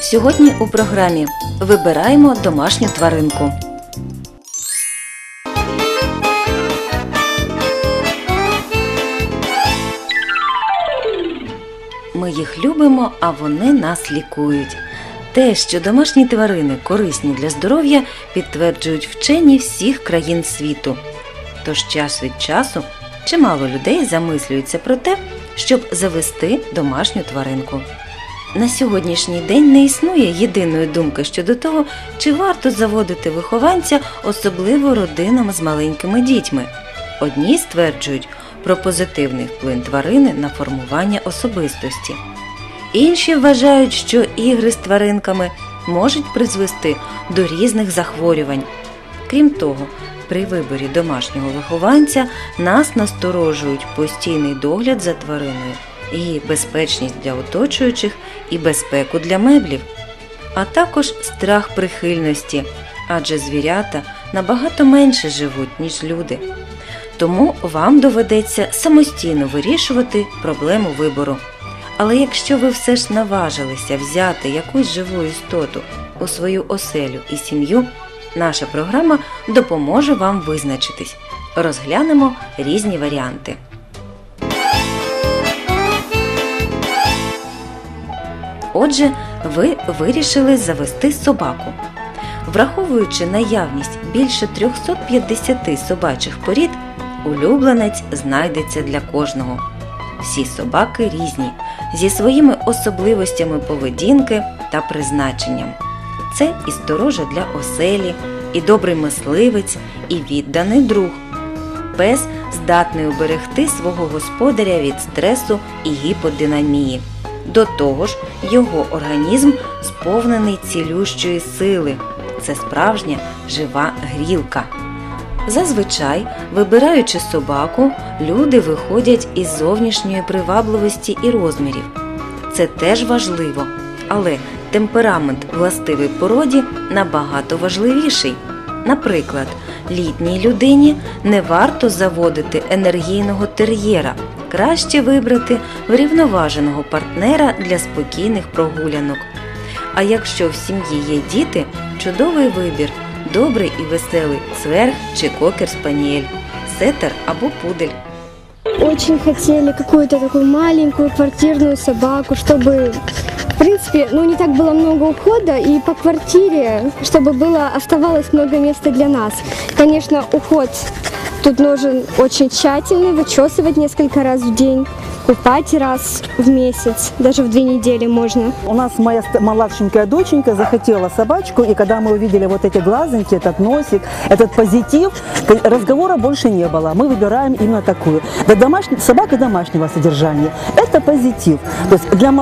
Сьогодні у програмі «Вибираємо домашню тваринку». Ми їх любимо, а вони нас лікують. Те, що домашні тварини корисні для здоров'я, підтверджують вчені всіх країн світу. Тож час від часу чимало людей замислюються про те, щоб завести домашню тваринку. На сьогоднішній день не існує єдиної думки щодо того, чи варто заводити вихованця, особливо родинам з маленькими дітьми. Одні стверджують про позитивний вплив тварини на формування особистості. Інші вважають, що ігри з тваринками можуть призвести до різних захворювань. Крім того, при виборі домашнього вихованця нас насторожують постійний догляд за твариною, її безпечність для оточуючих і безпеку для меблів, а також страх прихильності, адже звірята набагато менше живуть, ніж люди. Тому вам доведеться самостійно вирішувати проблему вибору. Але якщо ви все ж наважилися взяти якусь живу істоту у свою оселю і сім'ю, наша програма допоможе вам визначитись. Розглянемо різні варіанти. Отже, ви вирішили завести собаку. Враховуючи наявність більше 350 собачих порід, улюбленець знайдеться для кожного. Всі собаки різні, зі своїми особливостями поведінки та призначенням. Це і сторожа для оселі, і добрий мисливець, і відданий друг. Пес здатний уберегти свого господаря від стресу і гіподинамії. До того ж, його організм сповнений цілющої сили. Це справжня жива грілка. Зазвичай, вибираючи собаку, люди виходять із зовнішньої привабливості і розмірів. Це теж важливо, але темперамент властивий породі набагато важливіший. Наприклад, літній людині не варто заводити енергійного тер'єра, краще вибрати врівноваженого партнера для спокійних прогулянок. А якщо в сім'ї є діти, чудовий вибір – добрий і веселий цверг чи кокер-спаніель, сеттер або пудель. Очень хотели какую-то такую маленькую квартирную собаку, чтобы, в принципе, не так было много ухода, и по квартире, чтобы оставалось много места для нас. Конечно, уход тут нужен очень тщательный, вычесывать несколько раз в день, купать раз в месяц, даже в 2 недели можно. У нас моя младшенькая доченька захотела собачку, и когда мы увидели вот эти глазоньки, этот носик, этот позитив, разговора больше не было. Мы выбираем именно такую. Собака домашнего содержания – это позитив. То есть для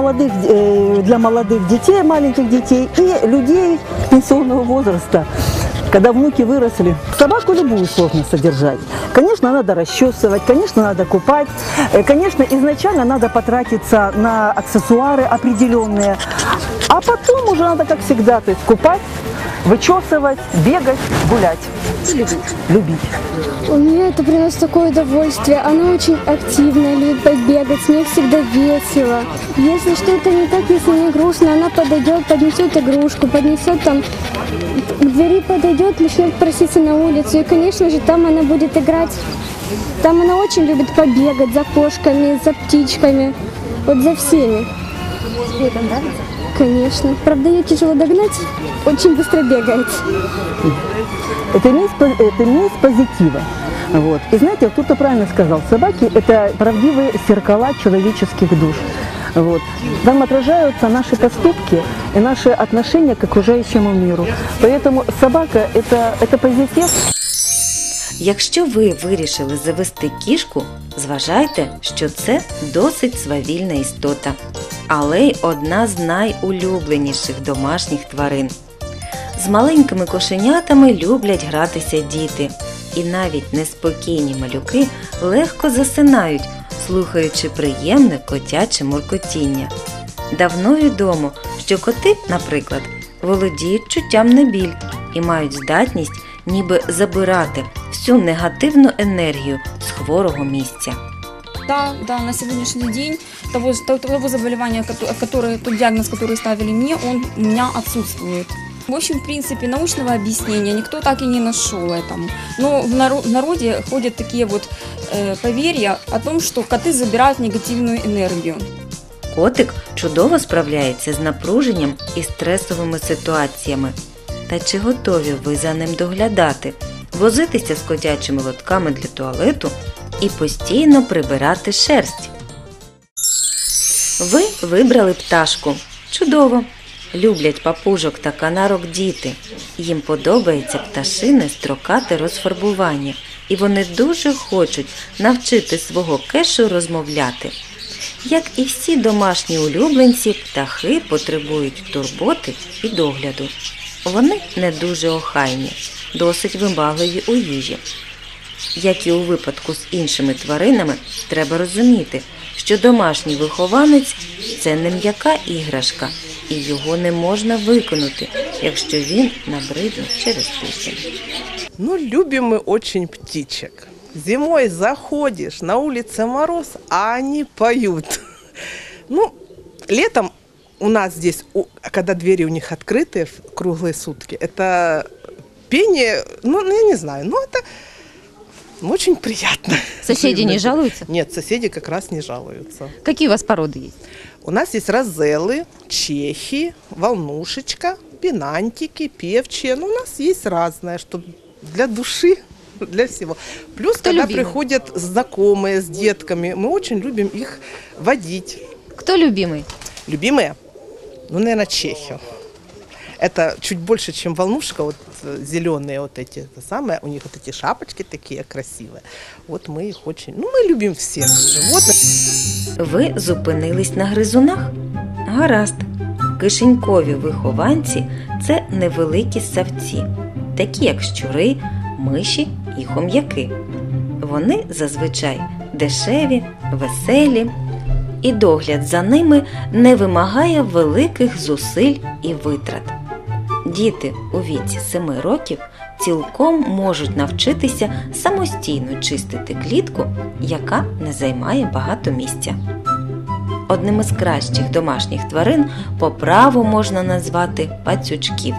молодых детей, маленьких детей и людей пенсионного возраста. Когда внуки выросли, собаку любую сложно содержать. Конечно, надо расчесывать, конечно, надо купать, конечно, изначально надо потратиться на аксессуары определенные, а потом уже надо, как всегда, то есть купать, вычесывать, бегать, гулять. Любить. У нее это приносит такое удовольствие. Она очень активная, любит побегать, с ней всегда весело. Если что-то не так, если не грустно, она подойдет, поднесет игрушку, поднесет там, к двери подойдет, начнет проситься на улицу. И, конечно же, там она будет играть. Там она очень любит побегать за кошками, за птичками, вот за всеми. Тебе это нравится? Конечно. Правда, ее тяжело догнать, очень быстро бегает. Это месть позитива. Вот. И знаете, вот кто-то правильно сказал, собаки – это правдивые зеркала человеческих душ. Вот. Там отражаются наши поступки и наши отношения к окружающему миру. Поэтому собака – это позитив. Якщо ви вирішили завести кішку, зважайте, що це досить свавільна істота, але й одна з найулюбленіших домашніх тварин. З маленькими кошенятами люблять гратися діти, і навіть неспокійні малюки легко засинають, слухаючи приємне котяче муркотіння. Давно відомо, що коти, наприклад, володіють чуттям на біль і мають здатність ніби забирати всю негативну енергію з хворого місця. Да, на сегодняшний день того заболевания, тот диагноз, который ставили мне, он у меня отсутствует. В общем, в принципе, научного объяснения никто так и не нашел этому. Но в народе ходят такие вот поверья о том, что коты забирают негативную энергию. Котик чудово справляється з напруженням і стресовими ситуаціями. Та чи готові ви за ним доглядати, возитися з котячими лотками для туалету і постійно прибирати шерсть? Ви вибрали пташку. Чудово! Люблять папужок та канарок діти. Їм подобається пташине строкате розфарбування. І вони дуже хочуть навчити свого кешу розмовляти. Як і всі домашні улюбленці, птахи потребують турботи і догляду. Вони не дуже охайні, досить вибагливі у їжі. Як і у випадку з іншими тваринами, треба розуміти, що домашній вихованець – це не м'яка іграшка, і його не можна викинути, якщо він набридне через тиждень. Ну, любим мы очень птичек. Зимой заходишь, на улице мороз, а они поют. Ну, летом у нас здесь, когда двери у них открыты круглые сутки, это пение, ну я не знаю, ну это очень приятно. Соседи не жалуются? Нет, соседи как раз не жалуются. Какие у вас породы есть? У нас есть розеллы, чехи, волнушечка, пенантики, певчие. Ну, у нас есть разное, что для души, для всего. Плюс, Кто когда любимый? приходят знакомые с детками, мы очень любим их водить. Кто любимый? Любимые? Ну, наверное, чехи. Это чуть больше, чем волнушка, вот зеленые вот эти, это самое, у них вот эти шапочки такие красивые. Вот мы их очень, ну, мы любим всех животных. Ви зупинились на гризунах? Гаразд. Кишенькові вихованці – це невеликі ссавці, такі як щури, миші і хом'яки. Вони зазвичай дешеві, веселі, і догляд за ними не вимагає великих зусиль і витрат. Діти у віці 7 років цілком можуть навчитися самостійно чистити клітку, яка не займає багато місця. Одним із кращих домашніх тварин по праву можна назвати пацючків.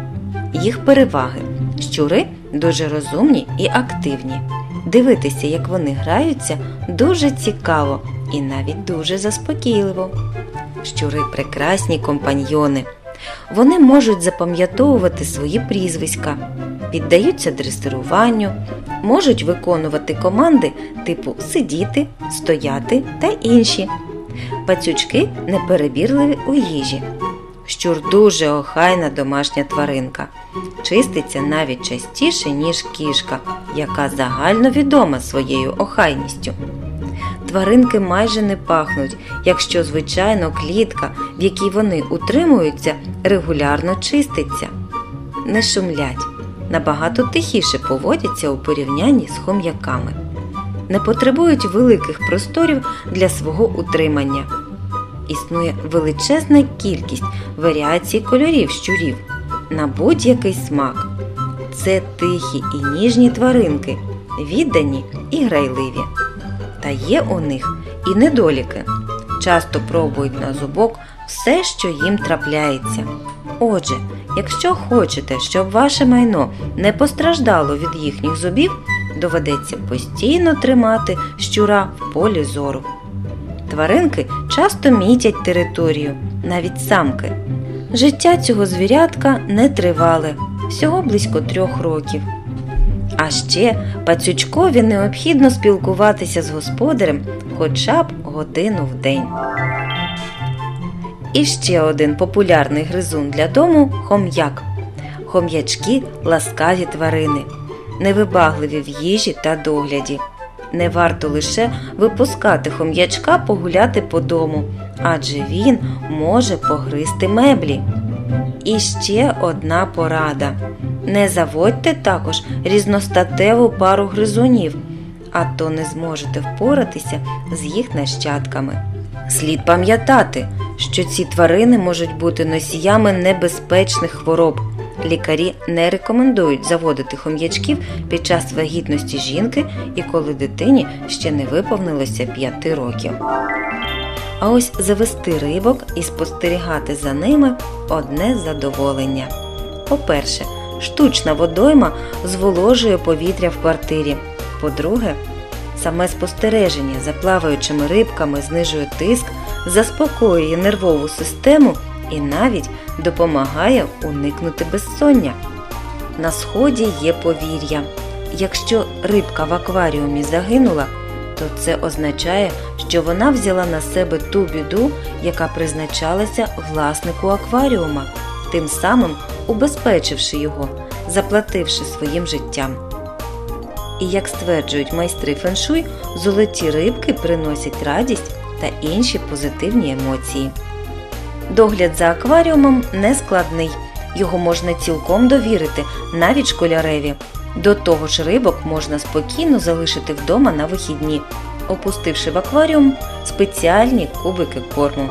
Їх переваги – щури дуже розумні і активні. Дивитися, як вони граються, дуже цікаво і навіть дуже заспокійливо. Щури – прекрасні компаньйони. Вони можуть запам'ятовувати свої прізвиська, піддаються дресируванню, можуть виконувати команди типу «сидіти», «стояти» та інші. Пацючки неперебірливі у їжі. Щур дуже охайна домашня тваринка. Чиститься навіть частіше, ніж кішка, яка загально відома своєю охайністю. Тваринки майже не пахнуть, якщо, звичайно, клітка, в якій вони утримуються, регулярно чиститься. Не шумлять, набагато тихіше поводяться у порівнянні з хом'яками. Не потребують великих просторів для свого утримання. Існує величезна кількість варіацій кольорів щурів на будь-який смак. Це тихі і ніжні тваринки, віддані і грайливі. Та є у них і недоліки. Часто пробують на зубок все, що їм трапляється. Отже, якщо хочете, щоб ваше майно не постраждало від їхніх зубів, доведеться постійно тримати щура в полі зору. Тваринки часто мітять територію, навіть самки. Життя цього звірятка не тривале, всього близько 3 років. А ще пацючкові необхідно спілкуватися з господарем хоча б годину в день. І ще один популярний гризун для дому – хом'як. Хом'ячки – ласкаві тварини, невибагливі в їжі та догляді. Не варто лише випускати хом'ячка погуляти по дому, адже він може погризти меблі. І ще одна порада. Не заводьте також різностатеву пару гризунів, а то не зможете впоратися з їх нащадками. Слід пам'ятати, що ці тварини можуть бути носіями небезпечних хвороб, Лікарі не рекомендують заводити хом'ячків під час вагітності жінки і коли дитині ще не виповнилося 5 років. А ось завести рибок і спостерігати за ними – одне задоволення. По-перше, штучна водойма зволожує повітря в квартирі. По-друге, саме спостереження за плаваючими рибками знижує тиск, заспокоює нервову систему і навіть допомагає уникнути безсоння. На сході є повір'я. Якщо рибка в акваріумі загинула, то це означає, що вона взяла на себе ту біду, яка призначалася власнику акваріума, тим самим убезпечивши його, заплативши своїм життям. І як стверджують майстри феншуй, золоті рибки приносять радість та інші позитивні емоції. Догляд за акваріумом не складний, його можна цілком довірити навіть школяреві. До того ж, рибок можна спокійно залишити вдома на вихідні, опустивши в акваріум спеціальні кубики корму.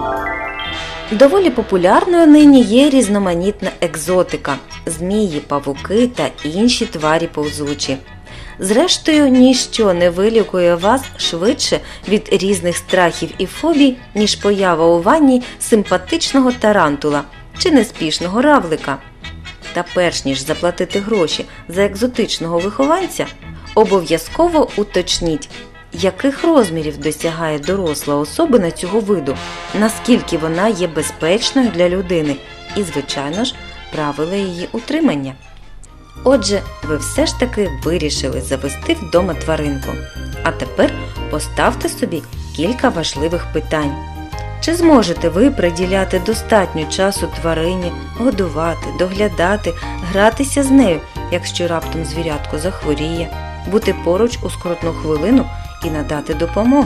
Доволі популярною нині є різноманітна екзотика – змії, павуки та інші тварі повзучі. Зрештою, ніщо не вилікує вас швидше від різних страхів і фобій, ніж поява у ванні симпатичного тарантула чи неспішного равлика. Та перш ніж заплатити гроші за екзотичного вихованця, обов'язково уточніть, яких розмірів досягає доросла особина цього виду, наскільки вона є безпечною для людини і, звичайно ж, правила її утримання. Отже, ви все ж таки вирішили завести вдома тваринку. А тепер поставте собі кілька важливих питань. Чи зможете ви приділяти достатньо часу тварині, годувати, доглядати, гратися з нею, якщо раптом звірятко захворіє, бути поруч у скрутну хвилину і надати допомогу?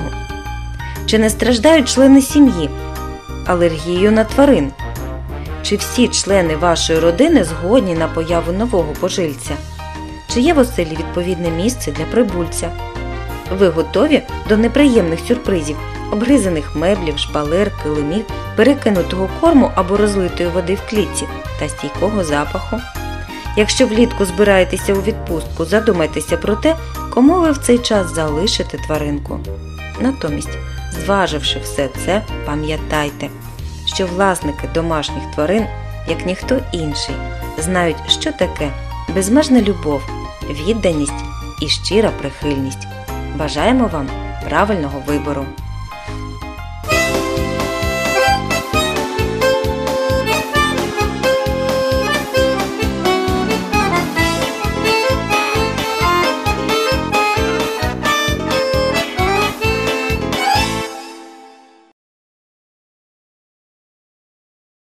Чи не страждають члени сім'ї алергією на тварин? Чи всі члени вашої родини згодні на появу нового пожильця? Чи є в оселі відповідне місце для прибульця? Ви готові до неприємних сюрпризів, обгризаних меблів, шпалер, килимів, перекинутого корму або розлитої води в клітці та стійкого запаху? Якщо влітку збираєтеся у відпустку, задумайтеся про те, кому ви в цей час залишите тваринку. Натомість, зваживши все це, пам'ятайте, що власники домашніх тварин, як ніхто інший, знають, що таке безмежна любов, відданість і щира прихильність. Бажаємо вам правильного вибору!